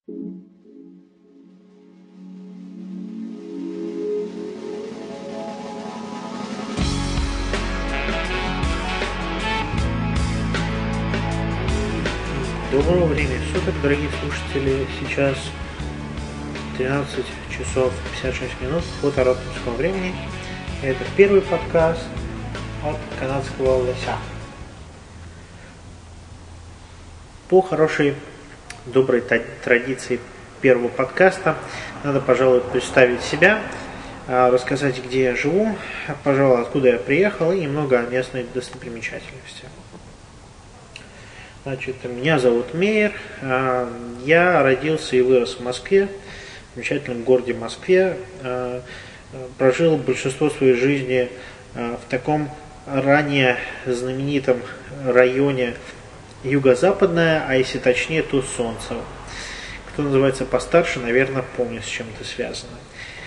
Доброго времени суток, дорогие слушатели. Сейчас 13 часов 56 минут по торонтовскому времени. Это первый подкаст от канадского лося. По хорошей, доброй традиции первого подкаста надо, пожалуй, представить себя, рассказать, где я живу, пожалуй, откуда я приехал и немного о местной достопримечательности. Значит, меня зовут Мейер, я родился и вырос в Москве, в замечательном городе Москве, прожил большинство своей жизни в таком ранее знаменитом районе Юго-Западное, а если точнее, то Солнцево. Кто называется постарше, наверное, помнит, с чем это связано.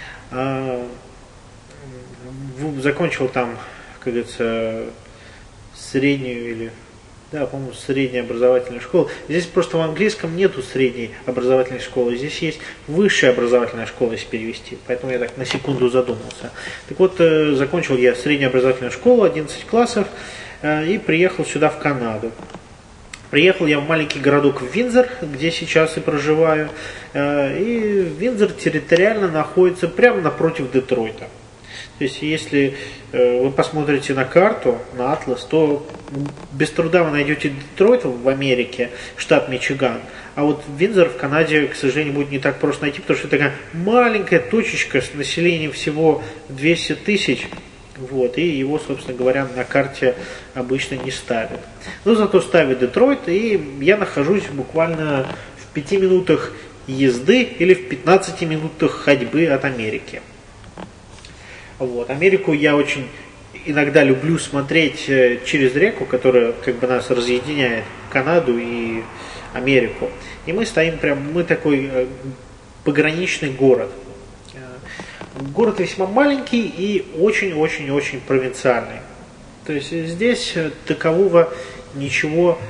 Закончил там, как говорится, среднюю или... Да, по-моему, средняя образовательная школа. Здесь просто в английском нету средней образовательной школы. Здесь есть высшая образовательная школа, если перевести. Поэтому я так на секунду задумался. Так вот, закончил я среднюю образовательную школу, 11 классов, и приехал сюда, в Канаду. Приехал я в маленький городок Виндзор, где сейчас и проживаю. И Виндзор территориально находится прямо напротив Детройта. То есть, если вы посмотрите на карту, на атлас, то без труда вы найдете Детройт в Америке, штат Мичиган. А вот Виндзор в Канаде, к сожалению, будет не так просто найти, потому что это такая маленькая точечка с населением всего 200 тысяч. Вот, и его, собственно говоря, на карте обычно не ставят. Но зато ставят Детройт, и я нахожусь буквально в 5 минутах езды или в 15 минутах ходьбы от Америки. Вот. Америку я очень иногда люблю смотреть через реку, которая как бы нас разъединяет, Канаду и Америку. И мы стоим прям, мы такой пограничный город. Город весьма маленький и очень-очень-очень провинциальный. То есть здесь такового ничего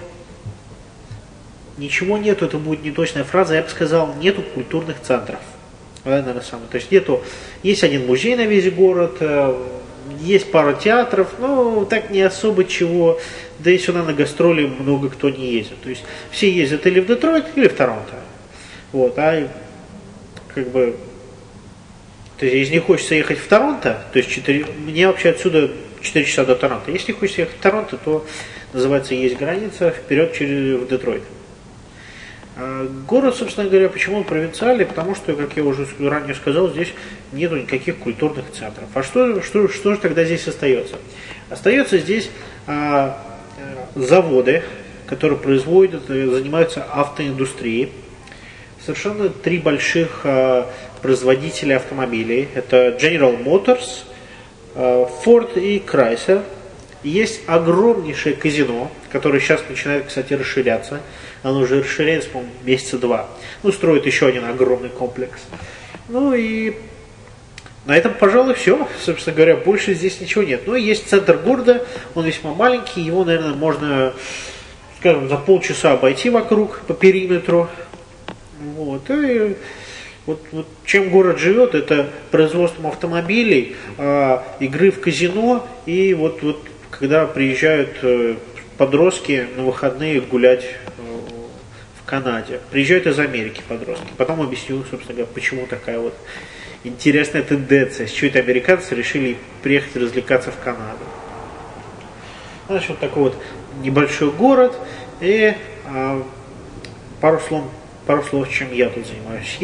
нету, это будет неточная фраза, я бы сказал, нету культурных центров. Наверное, самое. То есть есть один музей на весь город, есть пара театров, но так не особо чего, да и сюда на гастроли много кто не ездит. То есть все ездят или в Детройт, или в Торонто. Вот, как бы, то есть если не хочется ехать в Торонто, то есть мне вообще отсюда 4 часа до Торонто. Если хочется ехать в Торонто, то называется есть граница, вперед в Детройт. Город, собственно говоря, почему он провинциальный? Потому что, как я уже ранее сказал, здесь нету никаких культурных центров. А что же тогда здесь остается? Остается здесь заводы, которые занимаются автоиндустрией. Совершенно 3 больших производителя автомобилей. Это General Motors, Ford и Chrysler. Есть огромнейшее казино, которое сейчас начинает, кстати, расширяться. Оно уже расширяется, по-моему, месяца 2. Строит еще один огромный комплекс. И на этом, пожалуй, все. Собственно говоря, больше здесь ничего нет. Но есть центр города, он весьма маленький. Его, наверное, можно, скажем, за полчаса обойти вокруг, по периметру. Вот. И вот чем город живет, это производством автомобилей, игры в казино и вот когда приезжают подростки на выходные гулять в Канаде. Приезжают из Америки подростки. Потом объясню, собственно говоря, почему такая вот интересная тенденция. С чего это американцы решили приехать развлекаться в Канаду. Значит, вот такой вот небольшой город. И пару слов, чем я тут занимаюсь.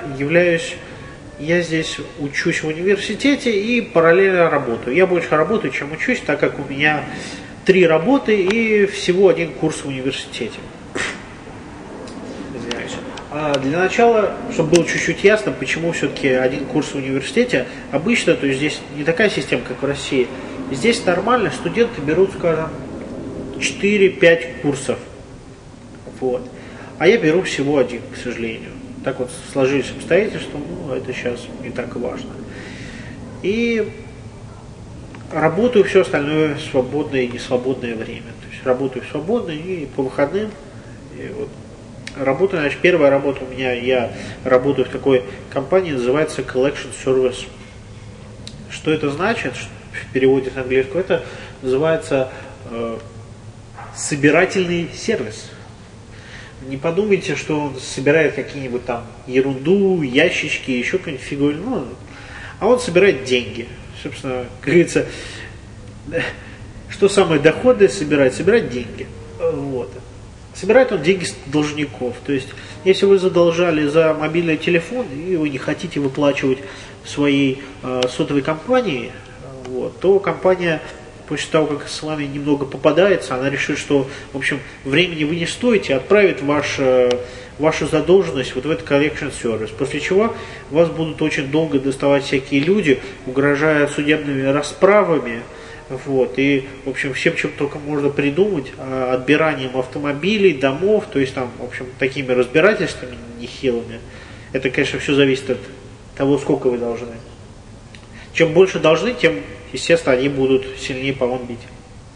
Я здесь учусь в университете и параллельно работаю. Я больше работаю, чем учусь, так как у меня 3 работы и всего 1 курс в университете. Извиняюсь. Для начала, чтобы было чуть-чуть ясно, почему все-таки 1 курс в университете, обычно, то есть здесь не такая система, как в России. Здесь нормально студенты берут, скажем, 4-5 курсов. Вот. А я беру всего 1, к сожалению. Так вот сложились обстоятельства, это сейчас не так важно. И работаю все остальное в свободное и несвободное время. То есть работаю в свободное и по выходным. И вот работаю, значит, первая работа у меня, я работаю в такой компании, называется Collection Service. Что это значит в переводе с английского? Это называется собирательный сервис. Не подумайте, что он собирает какие-нибудь там ерунду, ящички, еще какую-нибудь фигуру. А он собирает деньги. Собственно, как говорится, что самое доходное собирать? Собирать деньги. Вот. Собирает он деньги с должников. То есть, если вы задолжали за мобильный телефон, и вы не хотите выплачивать своей сотовой компании, вот, то компания, после того, как с вами немного попадается, она решит, что, в общем, времени вы не стоите, отправит вашу задолженность вот в этот collection service. После чего вас будут очень долго доставать всякие люди, угрожая судебными расправами, вот, и, в общем, всем, чем только можно придумать, отбиранием автомобилей, домов, то есть там, в общем, такими разбирательствами нехилыми. Это, конечно, все зависит от того, сколько вы должны. Чем больше должны, тем, естественно, они будут сильнее по вам бить.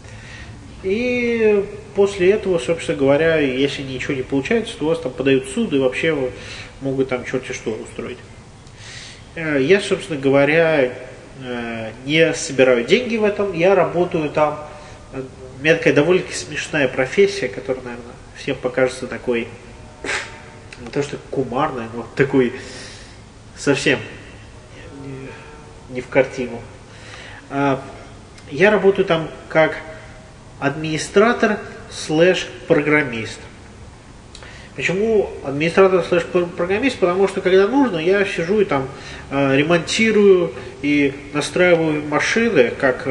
И после этого, собственно говоря, если ничего не получается, то вас там подают в суд и вообще могут там черти что устроить. Я, собственно говоря, не собираю деньги в этом, я работаю там. У меня такая довольно-таки смешная профессия, которая, наверное, всем покажется такой, не то что кумарной, но такой совсем не в картину. Я работаю там как администратор /программист. Почему администратор /программист? Потому что когда нужно, я сижу и там ремонтирую и настраиваю машины, как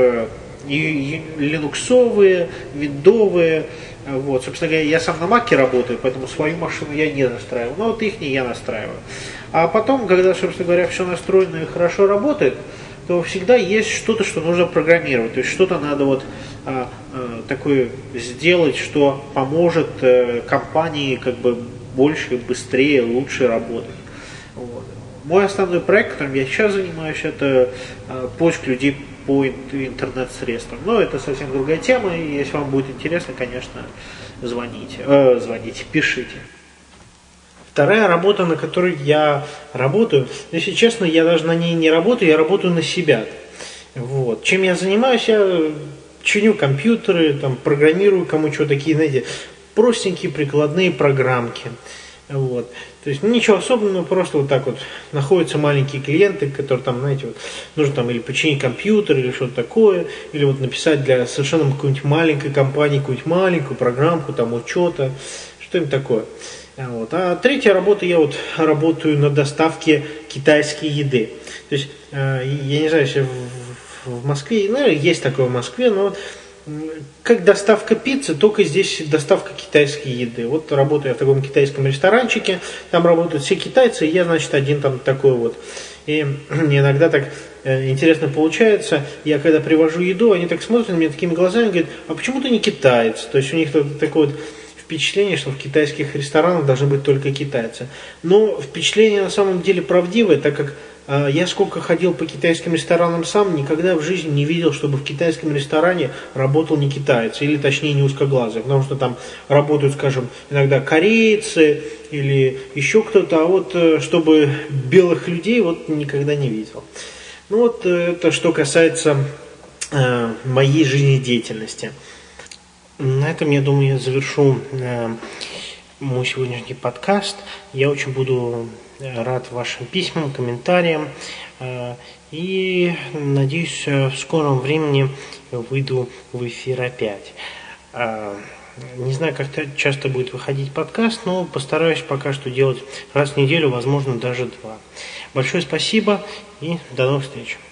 линуксовые, виндовые. Вот. Собственно говоря, я сам на Маке работаю, поэтому свою машину я не настраиваю, но вот их я настраиваю. А потом, когда, собственно говоря, все настроено и хорошо работает, то всегда есть что-то, что нужно программировать. То есть что-то надо вот такое сделать, что поможет компании как бы больше, быстрее, лучше работать. Вот. Мой основной проект, которым я сейчас занимаюсь, это поиск людей по интернет-средствам. Но это совсем другая тема, и если вам будет интересно, конечно, звоните, пишите. Вторая работа, на которой я работаю, если честно, я даже на ней не работаю, я работаю на себя. Вот. Чем я занимаюсь? Я чиню компьютеры, там, программирую кому что, такие, знаете, простенькие прикладные программки. Вот. То есть ничего особенного, просто вот так вот находятся маленькие клиенты, которые там, знаете, вот, нужно там или починить компьютер, или что-то такое, или вот написать для совершенно какой-нибудь маленькой компании какую-нибудь маленькую программку, там учета, что-нибудь такое. Вот. А третья работа, я вот работаю на доставке китайской еды. То есть, я не знаю, если в Москве, наверное, есть такое в Москве, но как доставка пиццы, только здесь доставка китайской еды. Вот работаю я в таком китайском ресторанчике, там работают все китайцы, и я, значит, один там такой вот. И иногда так интересно получается, я когда привожу еду, они так смотрят на меня такими глазами, говорят, а почему ты не китаец? То есть у них такое вот впечатление, что в китайских ресторанах должны быть только китайцы. Но впечатление на самом деле правдивое, так как я сколько ходил по китайским ресторанам сам, никогда в жизни не видел, чтобы в китайском ресторане работал не китаец, или точнее не узкоглазый, потому что там работают, скажем, иногда корейцы или еще кто-то, а вот чтобы белых людей вот никогда не видел. Ну вот это что касается моей жизнедеятельности. На этом, я думаю, я завершу мой сегодняшний подкаст. Я очень буду рад вашим письмам, комментариям. И надеюсь, в скором времени выйду в эфир опять. Не знаю, как часто будет выходить подкаст, но постараюсь пока что делать раз в неделю, возможно, даже 2. Большое спасибо и до новых встреч.